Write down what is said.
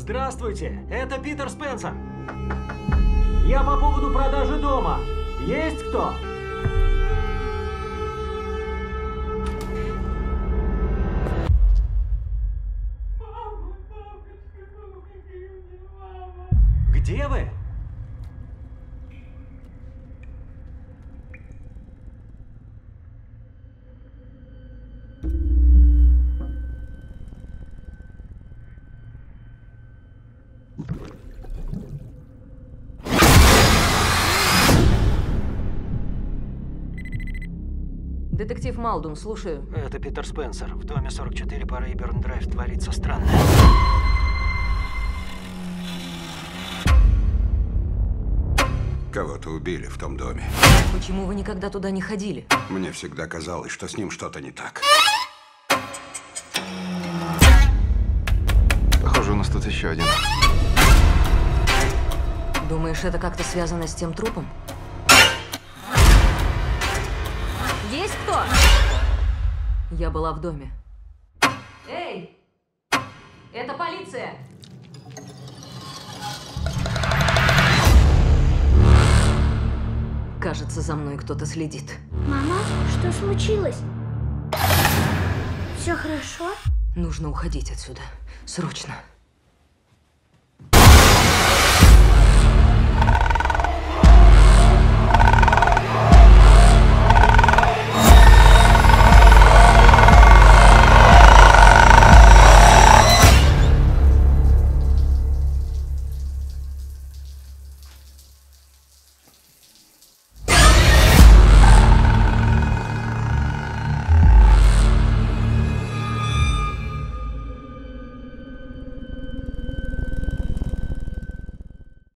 Здравствуйте, это Питер Спенсер. Я по поводу продажи дома. Есть кто? Где вы? Детектив Малдун, слушаю. Это Питер Спенсер. В доме 44 по Рейберн-драйв творится странное. Кого-то убили в том доме. Почему вы никогда туда не ходили? Мне всегда казалось, что с ним что-то не так. Похоже, у нас тут еще один. Думаешь, это как-то связано с тем трупом? Есть кто? Я была в доме. Эй! Это полиция! Кажется, за мной кто-то следит. Мама, что случилось? Все хорошо? Нужно уходить отсюда. Срочно.